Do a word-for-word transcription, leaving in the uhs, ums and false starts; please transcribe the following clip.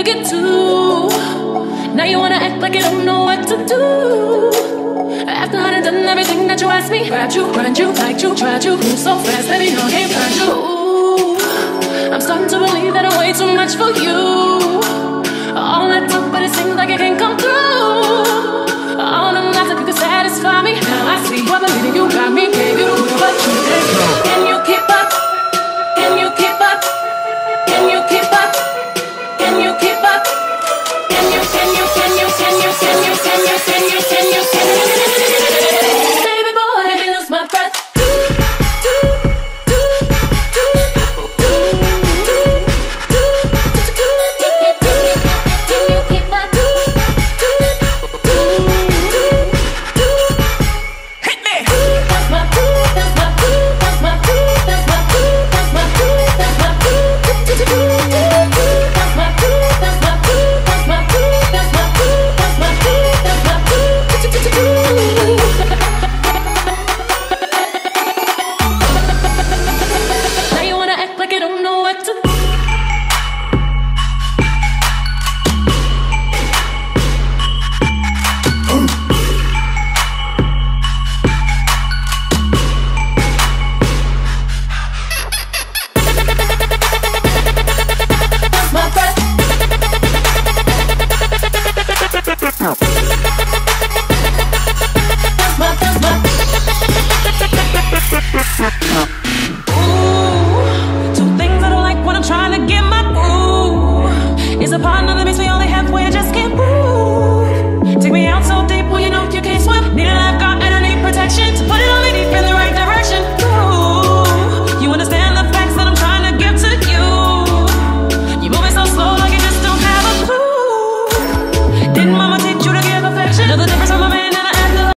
get to. Now you wanna act like you don't know what to do. After I done done everything that you asked me, grabbed you, grabbed you, liked you, tried you, move so fast, baby, no, I can't find you. Ooh, I'm starting to believe that I'm way too much for you. All that talk, but it seems like it can't come through. All them lies that you can satisfy me. Now I see what believing you got me, gave you the will, but you didn't. Can you keep up? Can you keep up? Can you keep up? Can you keep up? Can you, can you, can you, can you, can you, can you, can you, can you, can you? Baby boy, let me lose my breath. Huh.